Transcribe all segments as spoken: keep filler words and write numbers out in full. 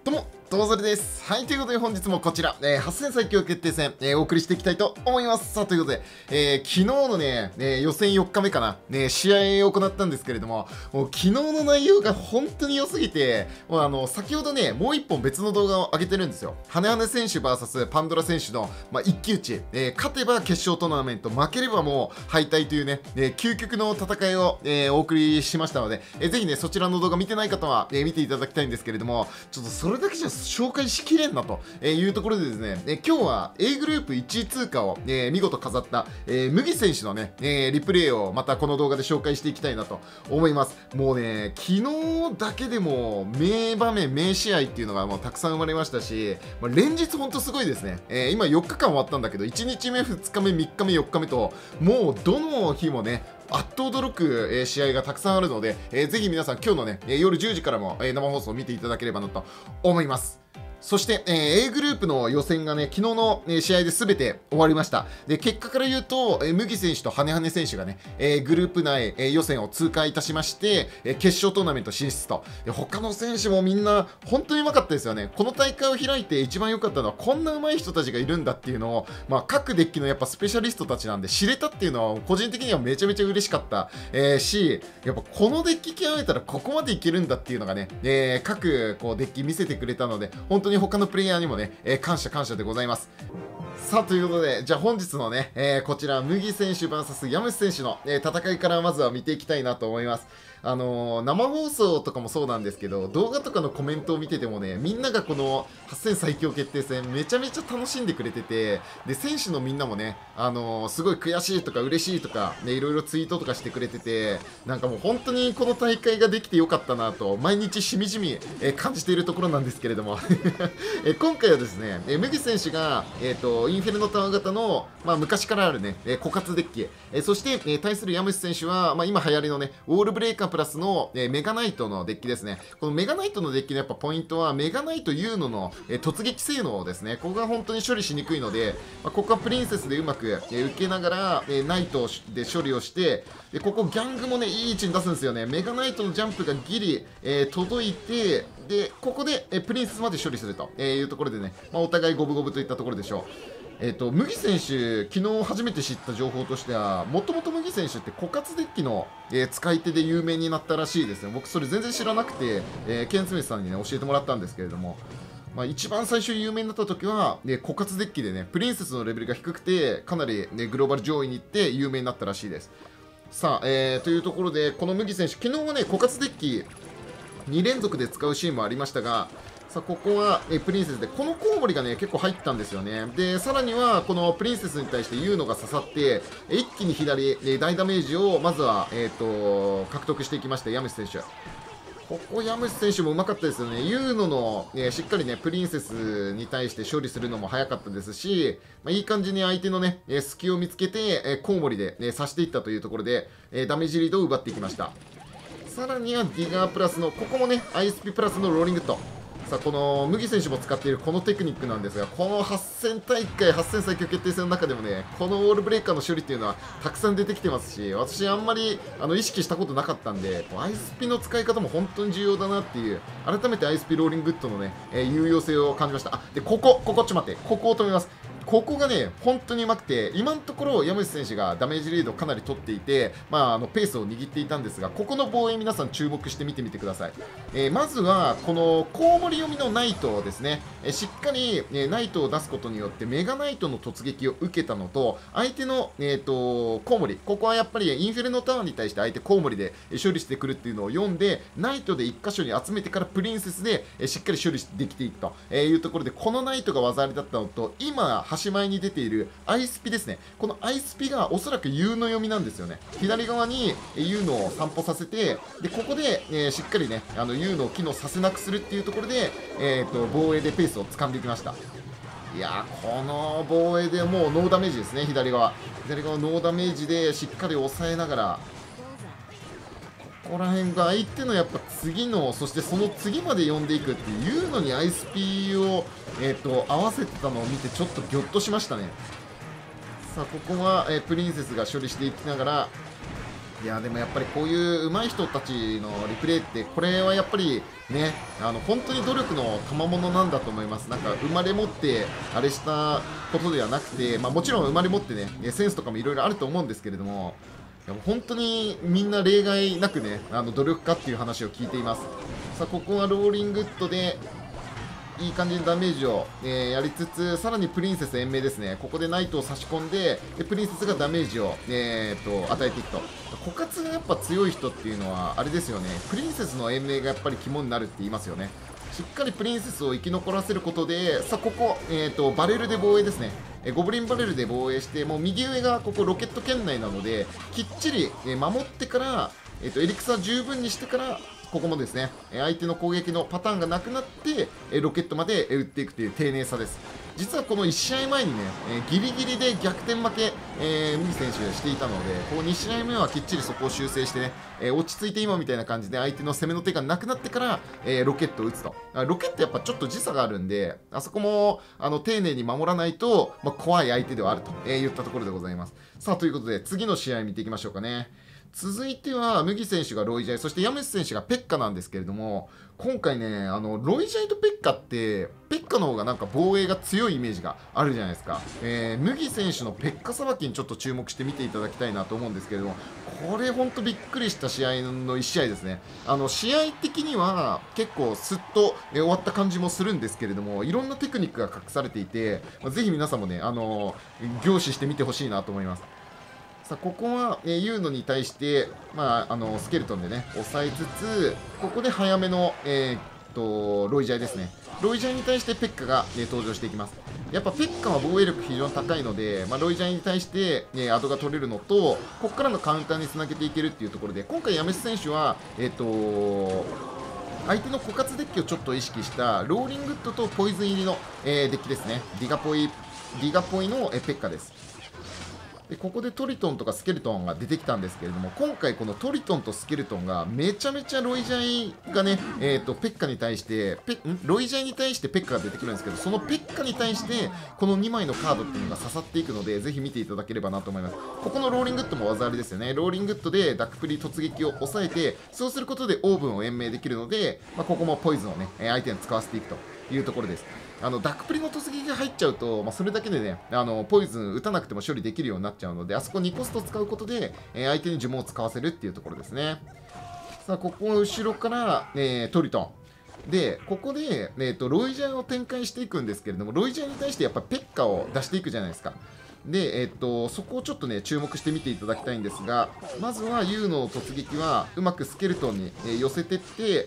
どうも、どうぞれです。はい、ということで本日もこちら、えー、はっせん最強決定戦、えー、お送りしていきたいと思います。さあ、ということで、えー、昨日のね、えー、予選よっかめかな、ね、試合を行ったんですけれども、もう昨日の内容が本当に良すぎて、もうあの、先ほどね、もう一本別の動画を上げてるんですよ。ハネハネ選手 ブイエス パンドラ選手の、まあ、一騎打ち、えー、勝てば決勝トーナメント、負ければもう敗退というね、えー、究極の戦いを、えー、お送りしましたので、えー、ぜひね、そちらの動画見てない方は、えー、見ていただきたいんですけれども、ちょっとそれだけじゃ紹介しきれんなというところでですね、え今日は A グループいちい通過を、えー、見事飾った、えー、麦選手のね、えー、リプレイをまたこの動画で紹介していきたいなと思います。もうね、昨日だけでも名場面、名試合っていうのがもうたくさん生まれましたし、まあ、連日ほんとすごいですね、えー、今よっかかん終わったんだけど、いちにちめ、ふつかめ、みっかめ、よっかめと、もうどの日もね、あっと驚く、えー、試合がたくさんあるので、えー、ぜひ皆さん今日のね、えー、夜じゅうじからも、えー、生放送を見ていただければなと思います。そして、えー、A グループの予選がね、昨日の、えー、試合で全て終わりました。で、結果から言うと、えー、麦選手とハネハネ選手がね、えー、グループ内、えー、予選を通過いたしまして、えー、決勝トーナメント進出と。で、他の選手もみんな本当にうまかったですよね。この大会を開いて一番良かったのは、こんな上手い人たちがいるんだっていうのを、まあ、各デッキのやっぱスペシャリストたちなんで知れたっていうのは、個人的にはめちゃめちゃ嬉しかった、えー、し、やっぱこのデッキ極めたらここまでいけるんだっていうのがね、えー、各こうデッキ見せてくれたので、本当に他のプレイヤーにもね、えー、感謝感謝でございます。さあ、ということで、じゃあ本日のね、えー、こちら、麦選手 ブイエス ヤムシ選手の、えー、戦いからまずは見ていきたいなと思います。あのー、生放送とかもそうなんですけど、動画とかのコメントを見ててもね、みんながこのはっせん最強決定戦めちゃめちゃ楽しんでくれてて、で、選手のみんなもね、あのー、すごい悔しいとか嬉しいとか、ね、いろいろツイートとかしてくれてて、なんかもう本当にこの大会ができてよかったなと、毎日しみじみ、えー、感じているところなんですけれども、えー、今回はですね、えー、麦選手が、えーと、インフェルノタワー型の、まあ、昔からあるね、えー、枯渇デッキ、えー、そして、えー、対するヤムシ選手は、まあ、今流行りのね、ウォールブレーカープラスの、えー、メガナイトのデッキですね。このメガナイトのデッキのやっぱポイントは、メガナイトユーノの、えー、突撃性能ですね。ここが本当に処理しにくいので、まあ、ここはプリンセスでうまく、えー、受けながら、えー、ナイトで処理をして、でここギャングもね、いい位置に出すんですよね。メガナイトのジャンプがギリ、えー、届いて、で、ここで、えー、プリンセスまで処理するというところでね、まあ、お互い五分五分といったところでしょう。えーと、麦選手、昨日初めて知った情報としては、もともと麦選手って枯渇デッキの、えー、使い手で有名になったらしいですね。僕、それ全然知らなくて、えー、ケンスミスさんにね、教えてもらったんですけれども、まあ、一番最初有名になった時は、ね、枯渇デッキでね、プリンセスのレベルが低くて、かなり、ね、グローバル上位に行って有名になったらしいです。さあ、えー、というところで、この麦選手、昨日はね、枯渇デッキに連続で使うシーンもありましたが、さあここはえプリンセスで、このコウモリがね結構入ったんですよね。でさらにはこのプリンセスに対してユーノが刺さって一気に左え大ダメージをまずは、えー、と獲得していきました、ヤムシ選手。ここヤムシ選手もうまかったですよね。ユーノの、えー、しっかりねプリンセスに対して処理するのも早かったですし、まあ、いい感じに相手のね、えー、隙を見つけて、えー、コウモリで、ね、刺していったというところで、えー、ダメージリードを奪っていきました。さらにはディガープラスのここもね アイエスピー プラスのローリングと。さあこの麦選手も使っているこのテクニックなんですが、このはっせん大会はっせん最強決定戦の中でもね、このウォールブレーカーの処理っていうのはたくさん出てきてますし、私あんまりあの意識したことなかったんで、アイスピの使い方も本当に重要だなっていう、改めてアイスピローリンググッドのね、えー、有用性を感じました。あでここここちょっと待って、ここを止めます。ここがね、本当にうまくて、今のところ、山内選手がダメージリードをかなり取っていて、まあ、あのペースを握っていたんですが、ここの防衛、皆さん注目して見てみてください。えー、まずは、このコウモリ読みのナイトですね、えー、しっかり、えー、ナイトを出すことによって、メガナイトの突撃を受けたのと、相手の、えーと、コウモリ、ここはやっぱりインフェルノタワーに対して相手コウモリで処理してくるっていうのを読んで、ナイトでいっ箇所に集めてからプリンセスで、えー、しっかり処理できていくというところで、このナイトが技ありだったのと、今、端前に出ているアイスピですね。このアイスピがおそらく U の読みなんですよね。左側に U のを散歩させて、でここで、えー、しっかりねあの U のを機能させなくするっていうところで、えー、と防衛でペースを掴んでいきました。いやー、この防衛でもうノーダメージですね。左側左側ノーダメージでしっかり抑えながら、ここら辺が相手のやっぱ次の、そしてその次まで呼んでいくっていうのにアイスピーを、えー、と合わせてたのを見てちょっとギョッとしましたね。さあここは、えー、プリンセスが処理していきながら、 いやでもやっぱりこういう上手い人たちのリプレイって、これはやっぱりね、あの本当に努力の賜物なんだと思います。なんか生まれ持ってあれしたことではなくて、まあ、もちろん生まれ持ってねセンスとかもいろいろあると思うんですけれども、いやもう本当にみんな例外なくね、あの努力家っていう話を聞いています。さあここはローリングッドでいい感じにダメージを、えーやりつつ、さらにプリンセス延命ですね。ここでナイトを差し込んで、でプリンセスがダメージを、えー、と与えていくと。枯渇がやっぱ強い人っていうのはあれですよね、プリンセスの延命がやっぱり肝になるって言いますよね。しっかりプリンセスを生き残らせることで、さあここ、えー、とバレルで防衛ですね。えゴブリンバレルで防衛して、もう右上がここロケット圏内なので、きっちり、えー守ってから、えー、とエリクサ十分にしてから、ここもですね、相手の攻撃のパターンがなくなって、ロケットまで打っていくという丁寧さです。実はこのいち試合前にね、ギリギリで逆転負け、えー、麦選手していたので、ここに試合目はきっちりそこを修正してね、落ち着いて今みたいな感じで相手の攻めの手がなくなってから、えー、ロケットを打つと。ロケットやっぱちょっと時差があるんで、あそこもあの丁寧に守らないと、まあ、怖い相手ではあると、えー、言ったところでございます。さあ、ということで次の試合見ていきましょうかね。続いては麦選手がロイジャイ、そしてヤムス選手がペッカなんですけれども、今回ね、あのロイジャイとペッカって、ペッカの方がなんか防衛が強いイメージがあるじゃないですか。えー、麦選手のペッカさばきにちょっと注目して見ていただきたいなと思うんですけれども、これほんとびっくりした試合のいち試合ですね。あの試合的には結構スッと、えー終わった感じもするんですけれども、いろんなテクニックが隠されていて、まあ、ぜひ皆さんもね、あのー凝視してみてほしいなと思います。さあここは、えー、ユーノに対して、まあ、あのスケルトンでね抑えつつ、ここで早めの、えーっとロイジャイですね。ロイジャイに対してペッカが、ね、登場していきます。やっぱペッカは防衛力非常に高いので、まあ、ロイジャイに対して、ね、アドが取れるのと、ここからのカウンターにつなげていけるっていうところで、今回ヤメス選手はえーっと相手の枯渇デッキをちょっと意識したローリングッドとポイズン入りの、えーデッキですね。ディガポイディガポイの、えーペッカです。でここでトリトンとかスケルトンが出てきたんですけれども、今回このトリトンとスケルトンがめちゃめちゃロイジャイがね、えー、とペッカに対してペんロイジャイに対してペッカが出てくるんですけど、そのペッカに対してこのにまいのカードっていうのが刺さっていくので、ぜひ見ていただければなと思います。ここのローリングッドも技ありですよね。ローリングッドでダックプリ突撃を抑えて、そうすることでオーブンを延命できるので、まあ、ここもポイズンをね相手に使わせていくというところです。あのダックプリの突撃が入っちゃうと、まあ、それだけでねあのポイズン打たなくても処理できるようになっちゃうので、あそこにコスト使うことで、えー相手に呪文を使わせるっていうところですね。さあここは後ろから、えートリトンで、ここで、えーとロイジャーを展開していくんですけれども、ロイジャーに対してやっぱペッカを出していくじゃないですか。で、えっと、そこをちょっとね注目して見ていただきたいんですが、まずはユーの突撃はうまくスケルトンに、えー寄せてって、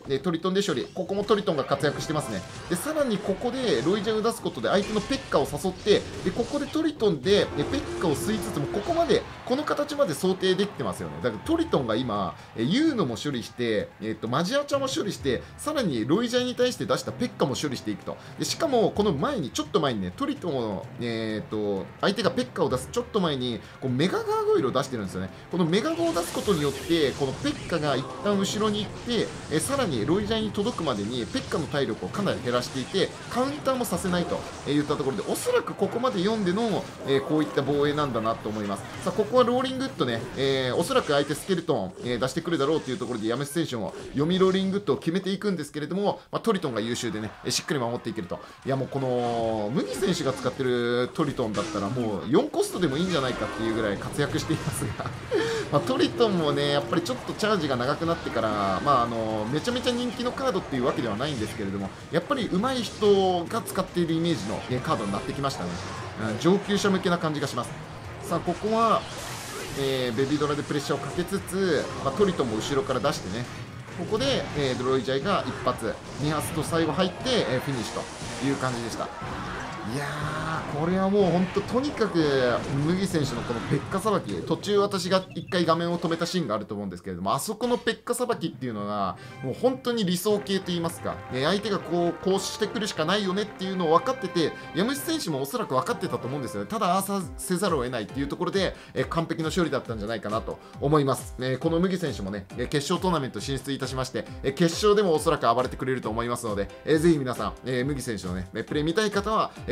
でトリトンで処理、ここもトリトンが活躍してますね。でさらにここでロイジャンを出すことで相手のペッカを誘って、でここでトリトンでえペッカを吸いつつも、ここまでこの形まで想定できてますよね。だからトリトンが今えユーノも処理して、えっとマジアチャも処理して、さらにロイジャンに対して出したペッカも処理していくと。でしかもこの前にちょっと前にねトリトンを、えっと相手がペッカを出すちょっと前にこうメガガーゴイルを出してるんですよね。このメガゴを出すことによって、このペッカが一旦後ろに行って、えさらにロイジャイに届くまでにペッカの体力をかなり減らしていて、カウンターもさせないといったところで、おそらくここまで読んでの、えーこういった防衛なんだなと思います。さあここはローリングッドね、えーおそらく相手スケルトン、えー出してくるだろうというところでヤメス選手も読みローリングッドを決めていくんですけれども、まあ、トリトンが優秀でねしっかり守っていけると。いやもうこの麦選手が使ってるトリトンだったらもうよんコストでもいいんじゃないかっていうぐらい活躍していますがまあトリトンもねやっぱりちょっとチャージが長くなってから、まあ、あのめちゃめちゃ人気のカードっていうわけではないんですけれども、やっぱり上手い人が使っているイメージのえカードになってきましたね。うん、上級者向けな感じがします。さあここは、えーベビードラでプレッシャーをかけつつ、まあ、トリトンも後ろから出してね、ここで、えードロイジャイが一発に発と最後入って、えーフィニッシュという感じでした。いやーこれはもう本当とにかく麦選手のこのペッカさばき、途中私が一回画面を止めたシーンがあると思うんですけれども、あそこのペッカさばきっていうのがもう本当に理想形と言いますか、ね、相手がこうこうしてくるしかないよねっていうのを分かってて、山内選手もおそらく分かってたと思うんですよね。ただああさせざるを得ないっていうところで、え完璧な処理だったんじゃないかなと思います。えこの麦選手もね決勝トーナメント進出いたしまして、え決勝でもおそらく暴れてくれると思いますので、えぜひ皆さん、え麦選手のねプレー見たい方は、え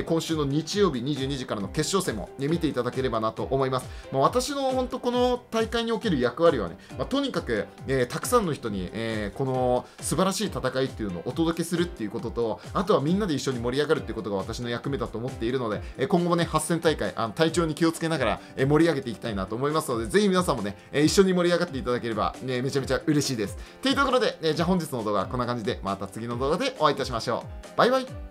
今週の日曜日にじゅうにじからの決勝戦も、ね、見ていただければなと思います。まあ、私の本当この大会における役割はね、まあ、とにかく、えー、たくさんの人に、えー、この素晴らしい戦いっていうのをお届けするっていうことと、あとはみんなで一緒に盛り上がるっていうことが私の役目だと思っているので、えー、今後もね、はっせん大会、あの体調に気をつけながら、えー、盛り上げていきたいなと思いますので、ぜひ皆さんもね、えー、一緒に盛り上がっていただければ、ね、めちゃめちゃ嬉しいです。というところで、えー、じゃあ本日の動画はこんな感じで、また次の動画でお会いいたしましょう。バイバイ。